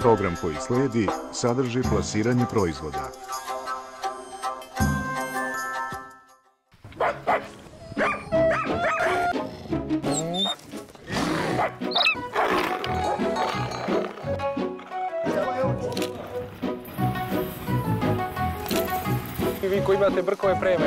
Program koji slijedi sadrži plasiranje proizvoda. I vi koji imate brkove preme.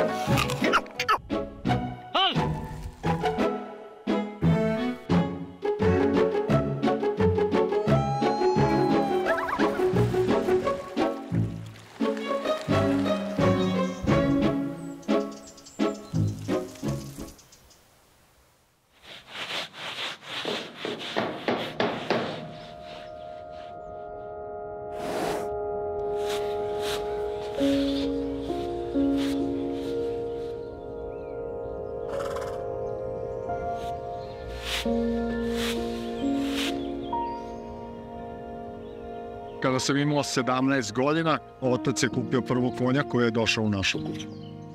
Kada sam imao 17 godina, otac je kupio prvog konja koji je došao u našu kuću.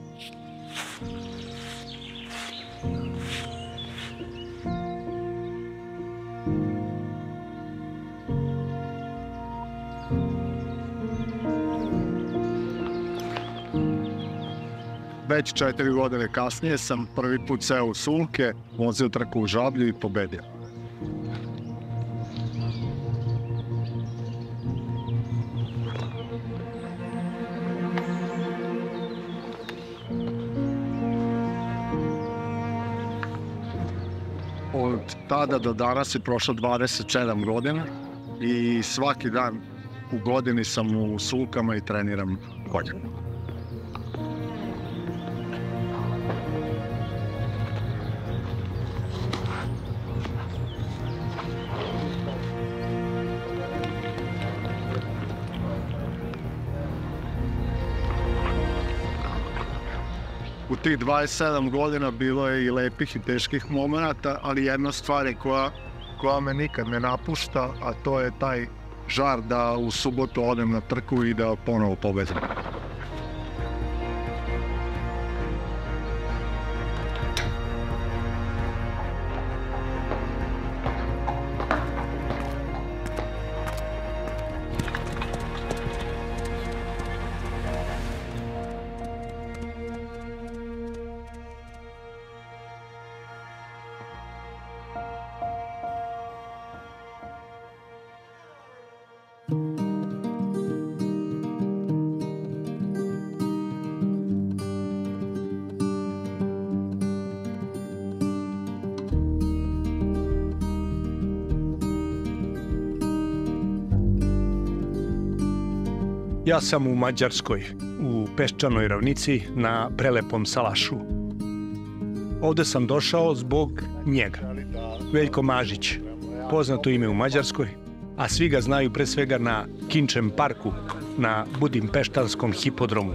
Već 4 godine kasnije sam prvi put seo u sulke, vozio trku u Žablju i pobedio. Od tada do danas je prošlo 27 godina i svaki dan u godini sam u sulkama i treniram konja. U tih 27 godina bilo je i lepih i teških momenata, ali jedna stvar je koja me nikad ne napušta, a to je taj žar da u subotu odem na trku i da ponovo pobedim. Ja sam u Mađarskoj, u peščanoj ravnici na prelepom salašu. Ovde sam došao zbog njega. Veljko Mažić, poznato ime u Mađarskoj, a svi ga znaju pre svega na Kinčem parku, na Budimpeštanskom hipodromu.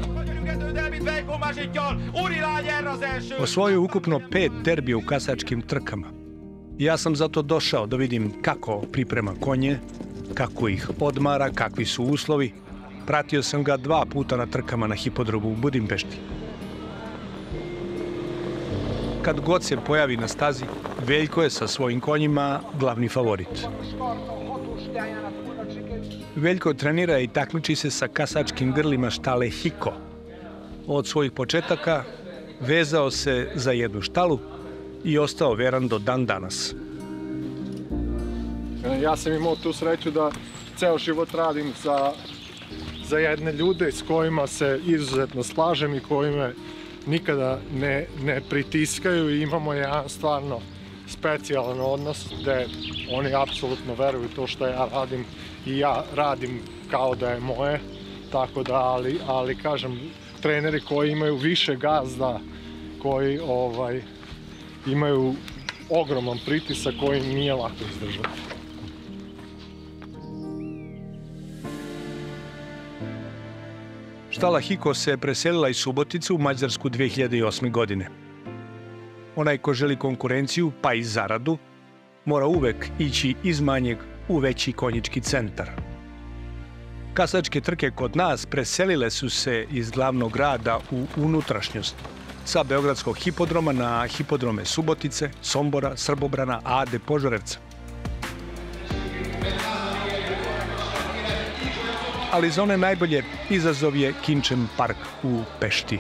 Osvojio ukupno 5 derbija u kasačkim trkama. Ja sam zato došao da vidim kako priprema konje, kako ih odmara, kakvi su uslovi. Pratio sam ga 2 puta na trkama na hipodromu u Budimpešti. Kad god se pojavi na stazi, Veljko je sa svojim konjima glavni favorit. Veljko trenira i takmiči se sa kasačkim grlima štale Hiko. Od svojih početaka vezao se za jednu štalu i ostao veran do dan danas. Ja sam imao tu sreću da ceo život radim za jedne ljude s kojima se izuzetno slažem i koji me nikada ne pritiskaju i imamo jedan stvarno specijalan odnos gde oni apsolutno veruju to što ja radim i ja radim kao da je moje, tako da, ali kažem, treneri koji imaju više gazda, koji imaju ogroman pritisak koji nije lako izdržati. Štala Hiko se preselila iz Subotice u Mađarsku 2008. godine. Onaj ko želi konkurenciju, pa i zaradu, mora uvek ići iz manjeg u veći konjički centar. Kasačke trke kod nas preselile su se iz glavnog grada u unutrašnjost, sa Beogradskog hipodroma na hipodrome Subotice, Sombora, Srbobrana, Ade, Požarevca. ali za one najbolje izazov je Kinčem park u Pešti.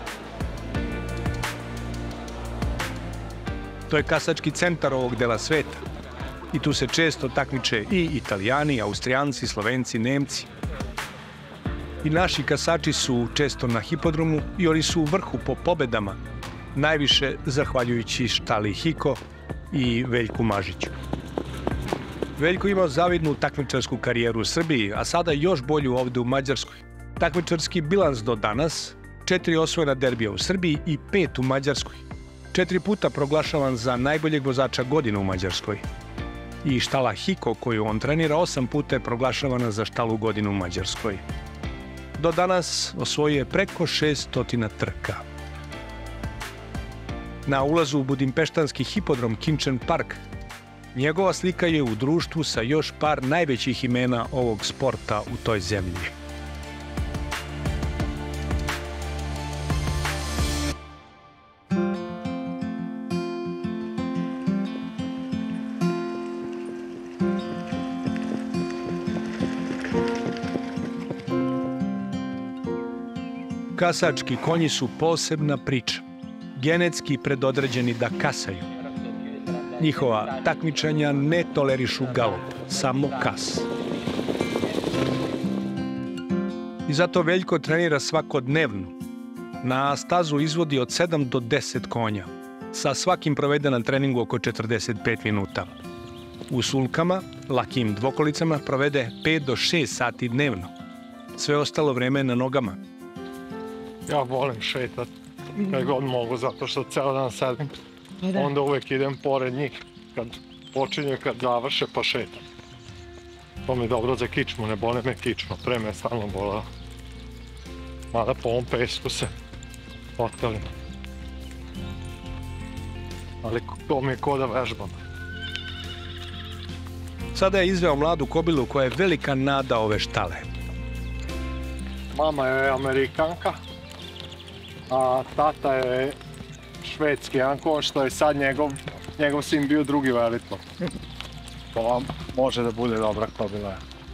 To je kasački centar ovog dela sveta i tu se često takmiče i Italijani, Austrijanci, Slovenci, Nemci. I naši kasači su često na hipodromu i oni su u vrhu po pobedama, najviše zahvaljujući štali Hiko i Veljku Mažiću. Veljko imao zavidnu takmičarsku karijeru u Srbiji, a sada još bolju ovde u Mađarskoj. Takmičarski bilans do danas, 4 osvojena derbija u Srbiji i 5 u Mađarskoj. 4 puta proglašavan za najboljeg vozača godine u Mađarskoj. I štala Hiko, koju on trenira, 8 puta je proglašavana za štalu godine u Mađarskoj. Do danas osvojio je preko 600 trka. Na ulazu u budimpeštanski hipodrom Kinčem park njegova slika je u društvu sa još par najvećih imena ovog sporta u toj zemlji. Kasački konji su posebna priča, genetski predodređeni da kasaju. Njihova takmičenja ne tolerišu galop, samo kas. I zato Veljko trenira svakodnevno. Na stazu izvodi od 7 do 10 konja. Sa svakim provede na treningu oko 45 minuta. U sulkama, lakim dvokolicama, provede 5 do 6 sati dnevno. Sve ostalo vreme je na nogama. Ja volim šetat kad god mogu, zato što ceo dan sedim. Onda uvek idem pored njih, kad počinje, kad završe, pa šetam. To mi je dobro za kičmu, ne boli me kičma, pre me je stalno bolao. Mada po ovom pesku se otkalim. Ali to mi je ko da vežbam. Sada je izveo mladu kobilu koja je velika nada ove štale. Mama je Amerikanka, a tata je švedski Janko, što je sad njegov sin bio drugi velitlo. To vam može da bude dobra kobila.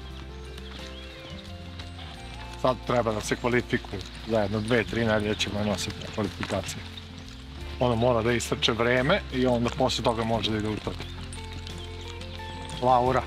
Sad treba da se kvalifikuju. Za jedno 2-3 nedelje ćemo je nositi na kvalifikacije. Ona mora da istrče vreme i onda posle toga može da ide u trku. Laura.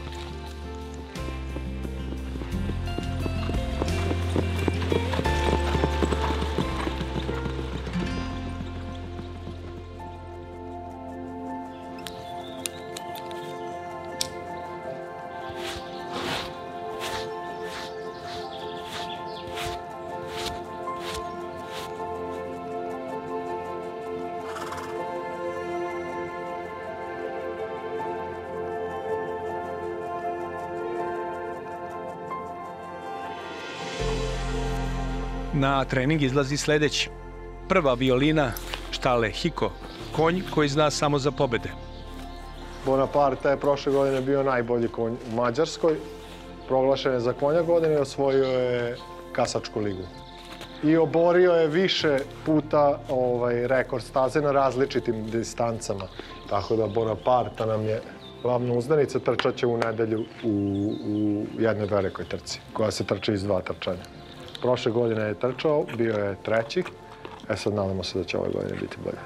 Na trening izlazi sledeći. Prva violina štale Hiko, konj koji zna samo za pobede. Bonaparte je prošle godine bio najbolji konj u Mađarskoj. Proglašen je za konja godine i osvojio je kasačku ligu. I oborio je više puta rekord staze na različitim distancama. Tako da Bonaparte nam je glavna uzdanica, trčat će u nedelju u jednoj velikoj trci, koja se trče iz 2 trčanja. Prošle godine je trčao, bio je 3. Sad nadamo se da će ove godine biti bolje.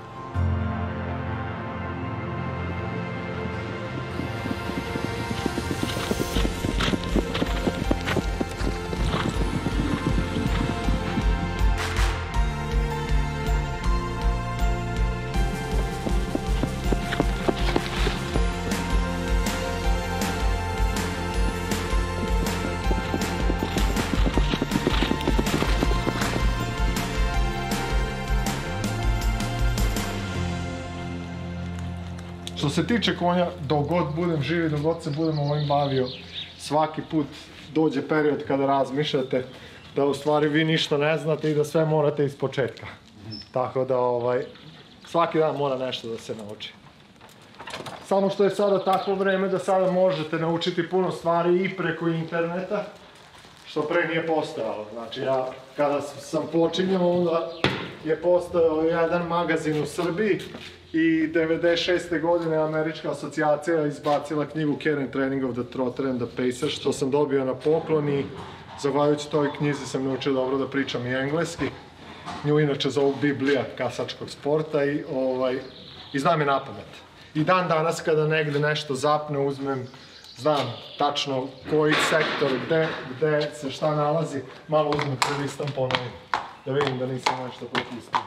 Što se tiče konja, dok god budem živi, dok god se budem ovim bavio, svaki put dođe period kada razmišljate da u stvari vi ništa ne znate i da sve morate iz početka. Tako da svaki dan mora nešto da se nauči. Samo što je sada takvo vreme da sada možete naučiti puno stvari i preko interneta, što pre nije postojalo. Znači ja kada sam počinjao, onda je postojao jedan magazin u Srbiji i 96. godine Američka asocijacija izbacila knjigu Care and Training of the Trotter and the Pacer, što sam dobio na poklon i Zahvaljujući toj knjizi sam naučio dobro da pričam i engleski. Nju inače zovu Biblija kasačkog sporta i znam je napamet. I dan danas kada negde nešto zapne, uzmem, znam tačno koji sektor, gde se šta nalazi, malo uzmem prelistam, ponovim, da vidim da nisam nešto propustio.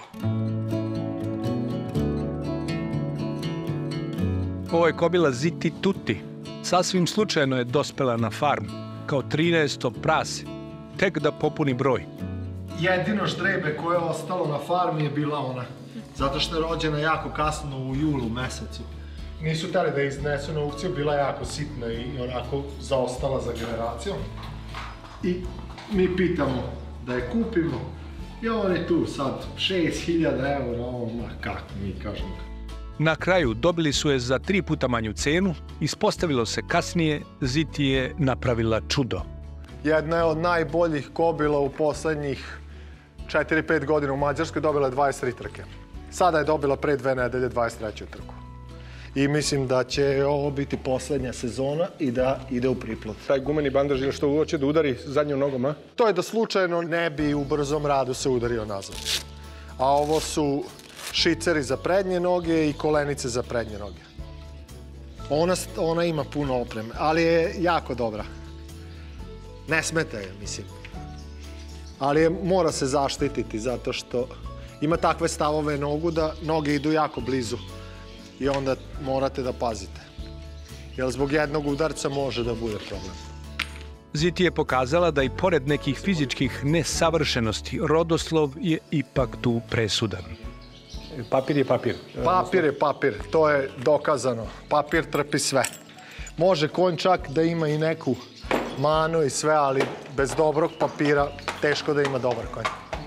Ovo je kobila Ziti Tuti. Sasvim slučajno je dospela na farmu, kao 13. prase, tek da popuni broj. Jedino ždrebe koje je ostalo na farmi je bila ona, zato što je rođena jako kasno u julu mesecu. Nisu hteli da iznesu na aukciju, bila je jako sitna i onako zaostala za generacijom. I mi pitamo da je kupimo i on je tu sad 6.000 €, kako mi kažemo. Na kraju dobili su je za 3 puta manju cenu, ispostavilo se kasnije, Ziti je napravila čudo. Jedna je od najboljih kobila u poslednjih 4-5 godina u Mađarskoj, dobila je 23 trke. Sada je dobila pre 2 nedelje 23. trku. I mislim da će ovo biti poslednja sezona i da ide u priplot. Taj gumeni bandaž ili što hoće da udari zadnjom nogom, a? To je da slučajno ne bi u brzom radu se udario nazad. A ovo su šiceri za prednje noge i kolenice za prednje noge. Ona ima puno opreme, ali je jako dobra. Ne smeta je, mislim. Ali mora se zaštititi zato što ima takve stavove nogu da noge idu jako blizu i onda morate da pazite. Jer zbog jednog udarca može da bude problem. Ziti je pokazala da i pored nekih fizičkih nesavršenosti, rodoslov je ipak tu presudan. Papir je papir. Papir je papir, to je dokazano. Papir trpi sve. Može konj čak da ima i neku manu i sve, ali bez dobrog papira teško da ima dobar konj.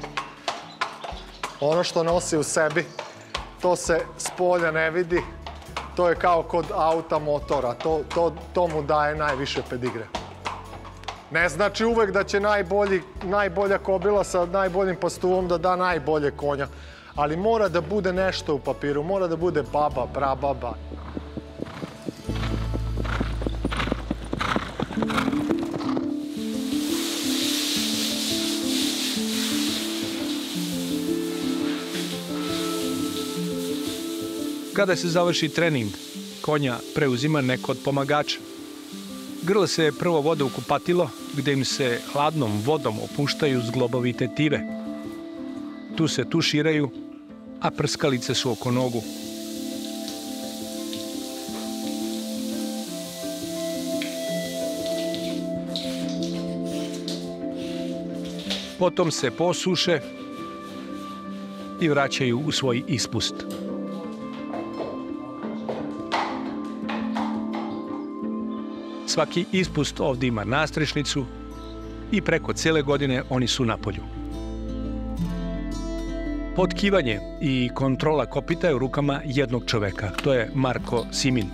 Ono što nosi u sebi, to se s polja ne vidi, to je kao kod auta motora, to mu daje najviše pedigre. Ne znači uvek da će najbolja kobila sa najboljim pastuvom da da najbolje konja, ali mora da bude nešto u papiru, mora da bude baba, prababa. Kada se završi trening, konja preuzima neko od pomagača. Grle se prvo vode u kupatilo, gde im se hladnom vodom opuštaju zglobovi tetive. Tu se tuširaju, a prskalice su oko nogu. Potom se posuše i vraćaju u svoj ispust. Svaki ispust ovdje ima nastrešnicu i preko cele godine oni su na polju. Potkivanje i kontrola kopita je u rukama jednog čoveka, to je Marko Simin.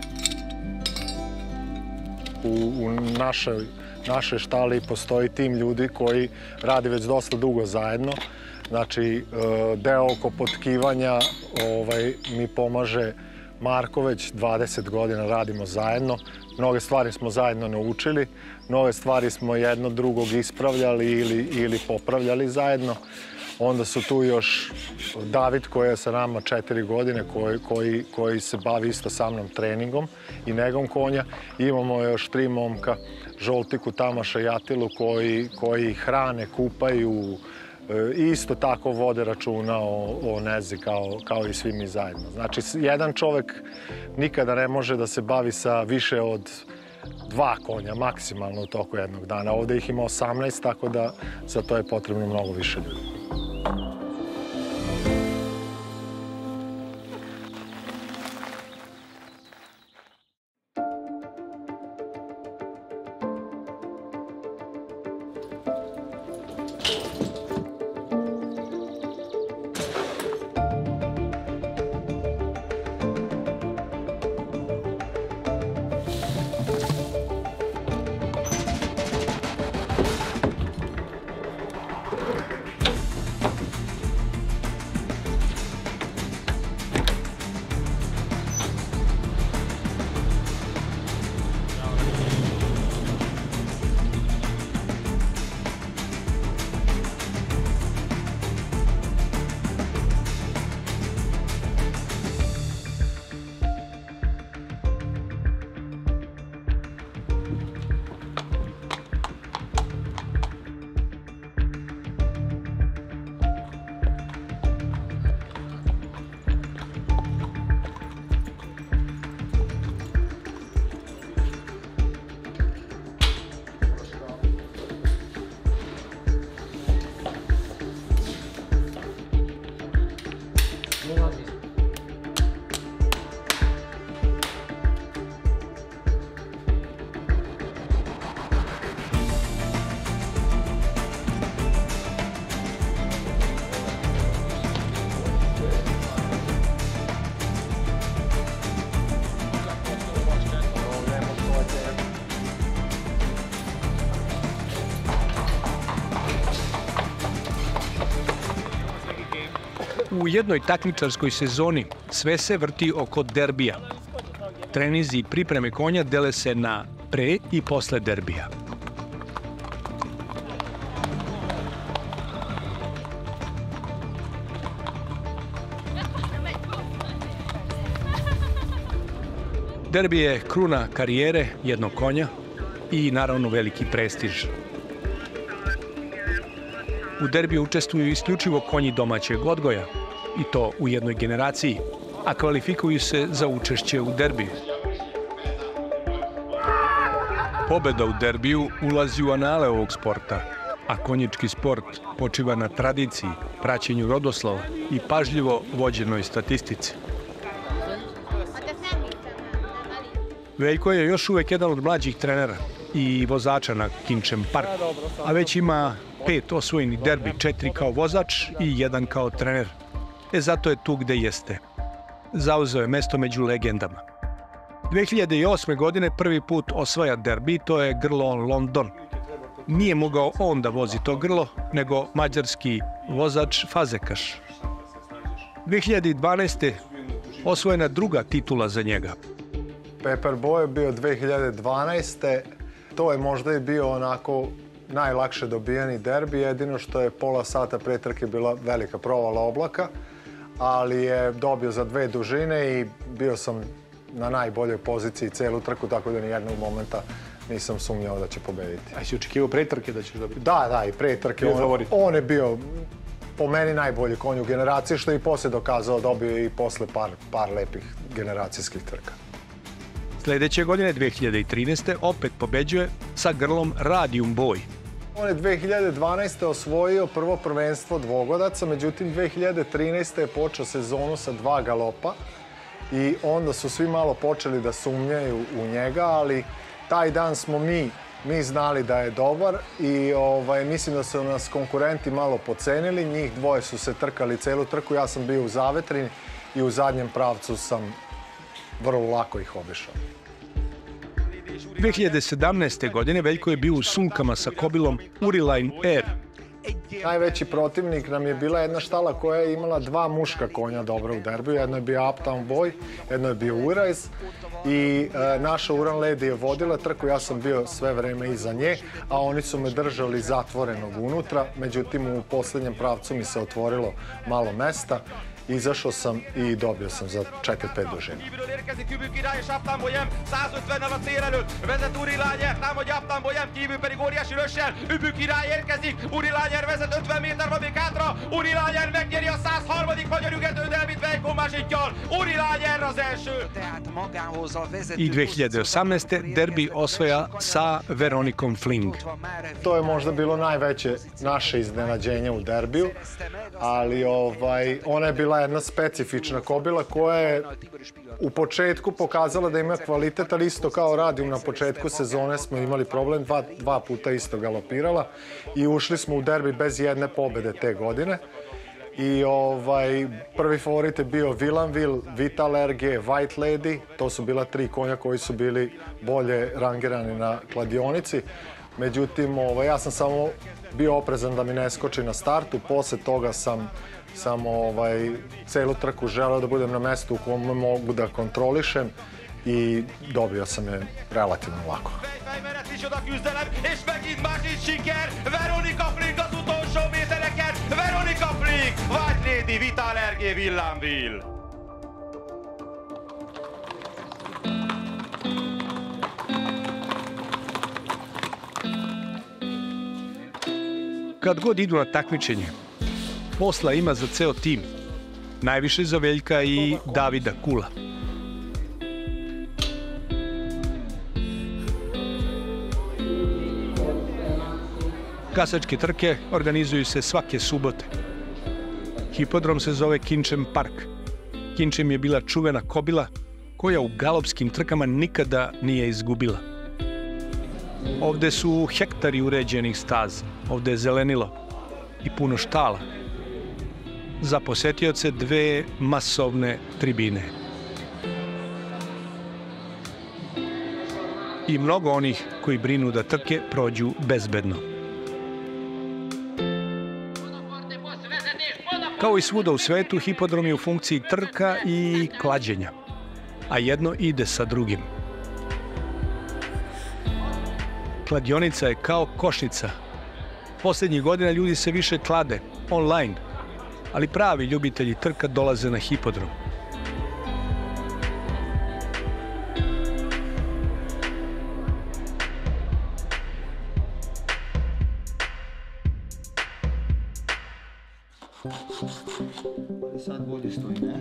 U našoj štali postoji tim ljudi koji radi već dosta dugo zajedno. Znači, deo oko potkivanja mi pomaže Marko, već 20 godina radimo zajedno. Mnoge stvari smo zajedno naučili, mnoge stvari smo jedno drugog ispravljali ili popravljali zajedno. Onda su tu još David koji je sa nama 4 godine, koji se bavi isto sa mnom treningom i negom konja. Imamo još 3 momka, Žoltiku, Tamaša i Atilu, koji hrane, kupaju, isto tako vode računa o nezi kao i svi mi zajedno. Znači, jedan čovek nikada ne može da se bavi sa više od 2 konja maksimalno u toku jednog dana. Ovde ih ima 18, tako da za to je potrebno mnogo više ljudi. U jednoj takmičarskoj sezoni sve se vrti oko derbija. Treninzi i pripreme konja dele se na pre i posle derbija. Derbi je kruna karijere jednog konja i naravno veliki prestiž. U derbiju učestvuju isključivo konji domaćeg odgoja, i to u jednoj generaciji, a kvalifikuju se za učešće u derbiju. Pobeda u derbiju ulazi u anale ovog sporta, a konjički sport počiva na tradiciji, praćenju rodoslova i pažljivo vođenoj statistici. Veljko je još uvek jedan od mlađih trenera i vozača na Kinčem parku, a već ima 5 osvojenih derbi, 4 kao vozač i 1 kao trener. Zato je tu gde jeste. Zauzeo je mesto među legendama. 2008. godine prvi put osvaja derbi, to je grlo London. Nije mogao on da vozi to grlo, nego mađarski vozač Fazekaš. 2012. osvojena druga titula za njega. Pepperboy je bio 2012. To je možda i bio onako najlakše dobijeni derbi, jedino što je pola sata pre trke bila velika provala oblaka, ali je dobio za 2 dužine i bio sam na najboljoj poziciji celu trku, tako da nijednog momenta nisam sumnjao da će pobediti. A si očekivao pre trke da ćeš dobiti? Da, i pre trke. On je bio po meni najbolji konj u generaciji, što je i posle dokazao, dobio i posle par lepih generacijskih trka. Sljedeće godine, 2013. opet pobeđuje sa grlom Radium Boy. On je 2012. osvojio prvo prvenstvo dvogodaca, međutim 2013. je počeo sezonu sa 2 galopa i onda su svi malo počeli da sumnjaju u njega, ali taj dan smo mi znali da je dobar i mislim da su nas konkurenti malo pocenili. Njih dvoje su se trkali celu trku, ja sam bio u zavetrini i u zadnjem pravcu sam vrlo lako ih obišao. 2017. godine Veljko je bio u sunkama sa kobilom Uriline Air. Najveći protivnik nam je bila jedna štala koja je imala 2 muška konja dobra u derbiju. Jedno je bio Uptown Boy, jedno je bio Urais i naša Uran Lady je vodila trku, ja sam bio sve vreme iza nje, a oni su me držali zatvorenog unutra, međutim u posljednjem pravcu mi se otvorilo malo mesta. Izašao sam i dobio sam za 4-5 dužina. I 2018. derbi osvaja sa Veronikom Fling. To je možda bilo najveće naše iznenađenje u derbiju, ali ona je bila jedna specifična kobila koja je u početku pokazala da ima kvalitet, ali isto kao Radium na početku sezone smo imali problem, 2 puta isto galopirala i ušli smo u derbi bez jedne pobede te godine. I prvi favorit je bio Villanville, Vitalerge, White Lady, to su bila 3 konja koji su bili bolje rangirani na kladionici. Međutim, ja sam samo bio oprezan da mi ne skoči na startu, posle toga sam celu trku želeo da budem na mestu u kome mogu da kontrolišem i dobio sam je relativno lako. Kad god idu na takmičenje, posla ima za ceo tim. Najviše za Veljka i Davida Kula. Kasačke trke organizuju se svake subote. Hipodrom se zove Kinčem park. Kinčem je bila čuvena kobila koja u galopskim trkama nikada nije izgubila. Ovde su hektari uređenih staza, ovde je zelenilo i puno štala. Za posetioce 2 masovne tribine. I mnogo onih koji brinu da trke prođu bezbedno. Kao i svuda u svetu, hipodrom je u funkciji trka i klađenja, a jedno ide sa drugim. Kladionica je kao košnica. Posljednjih godina ljudi se više klade online, ali pravi ljubitelji trka dolaze na hipodrom. Sad bolje stoji, ne?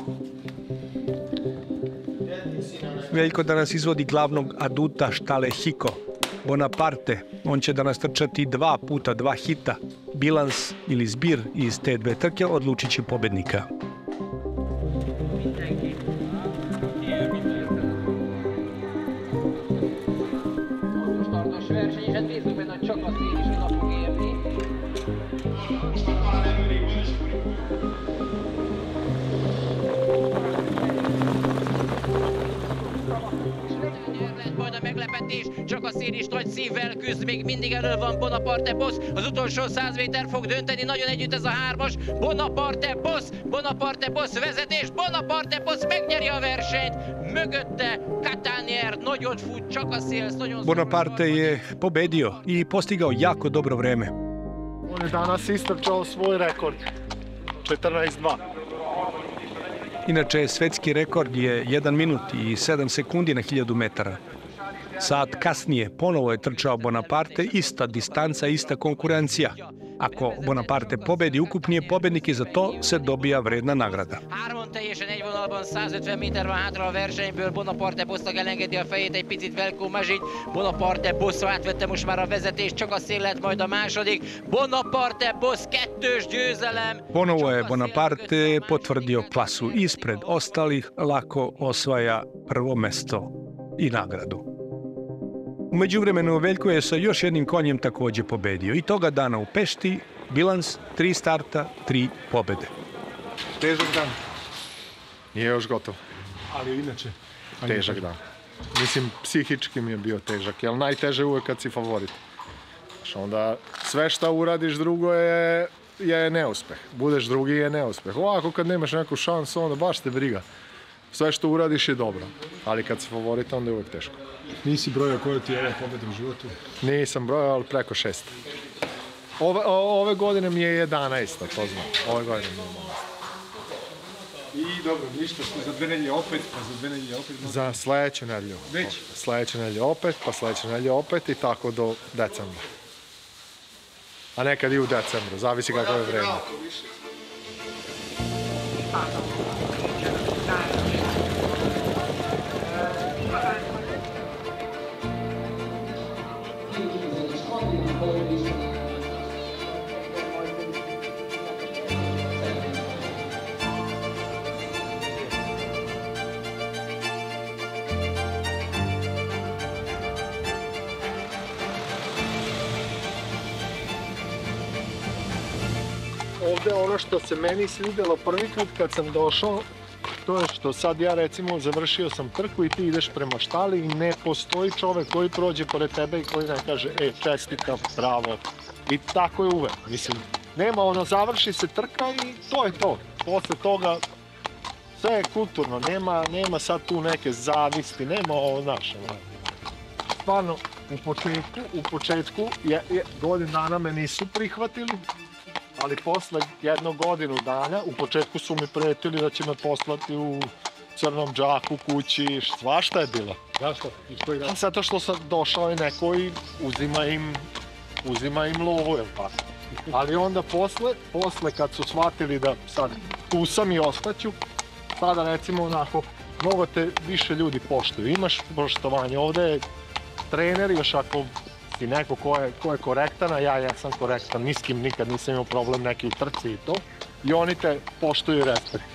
Veljko danas izvodi glavnog aduta štale Hiko, Bonaparte. On će danas trčati 2 puta 2 hita. Bilans ili zbir iz te dve trke odlučit će pobednika. Startos verseny, és hát bízunk benne, hogy csak a szél is oda fog érni. Majd a meglepetés, csak a szél is nagy szívvel küzd, még mindig elől van Bonaparte Boss, az utolsó 100 méter fog dönteni, nagyon együtt ez a hármas, Bonaparte Boss vezetés, Bonaparte Boss megnyeri a versenyt, mögötte Catanier, nagyon fut, csak a szél, nagyon... Bonaparte je pobedio i postigao jako dobro vreme. On je danas istrčao svoj rekord, 14:2. Inače, svetski rekord je 1 minut i 7 sekundi na 1000 metara. Sat kasnije ponovo je trčao Bonaparte, ista distanca, ista konkurencija. Ako Bonaparte pobedi, ukupni je pobednik i za to se dobija vredna nagrada. Hárman teljesen egy vonalban, 150 méter van hátra a versenyből, Bonaparte Bossnak elengedi a fejét egy picit Veljko Mažin, Bonaparte Boss átvette most már a vezetést, csak a szél lett majd a második, Bonaparte Boss kettős győzelem. Ponovo je Bonaparte potvrdio klasu ispred ostalih, lako osvaja prvo mesto i nagradu. U međuvremenu Veljko je sa još jednim konjem takođe pobedio i toga dana u Pešti bilans 3 starta, 3 pobede. Težak dan. Nije još gotov. Ali inače... Težak dan. Mislim, psihički mi je bio težak, jer najteže je uvek kad si favorit. Znaš, onda sve šta uradiš drugo je neuspeh. Budeš drugi je neuspeh. Ovako kad nemaš neku šansu, onda baš te briga. Sve što uradiš je dobro, ali kad si favorit, onda je uvek teško. Nisi brojao koja ti je ova pobeda u životu? Nisam brojao, ali preko 6. Ove godine mi je 11, to znam. Ove godine mi je 11. I dobro, ništa, za 2 nedelje opet, pa za 2 nedelje opet. Za sledeću nedelju. Već? Sledeću nedelju opet, pa sledeću nedelju opet i tako do decembra. A nekad i u decembru, zavisi kako je vreme. Ovde ono što se meni svidelo prvi put kad sam došao, to je što sad ja recimo završio sam trku i ti ideš prema štali i ne postoji čovek koji prođe pored tebe i koji ne kaže čestitam, bravo. I tako je uvek, mislim, nema ono, završi se trka i to je to. Posle toga sve je kulturno, nema sad tu neke zavisti, nema ovo naše. Stvarno, u početku godinu dana me nisu prihvatili, ali posle jednog godinu dana, u početku su mi pretili da će me poslati u crnom džaku, kući, svašta je bilo. Zašto? Zato što sam došao i neko i uzima im lovu, jel tako? Ali onda posle kad su shvatili da sad tu sam i ostaću, sada recimo onako, mnogo te više ljudi poštuju, imaš poštovanje, ovde je trener, još ako si neko ko je korektan, a ja sam korektan, ni s kim nikad nisam imao problem neki u trci i to, i oni te poštuju i respekt.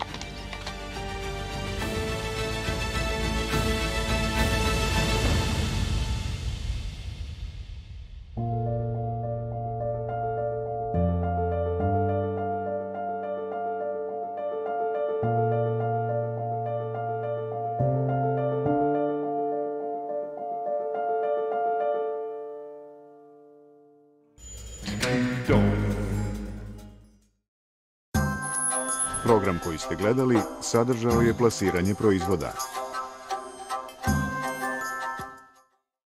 Program koji ste gledali sadržao je plasiranje proizvoda.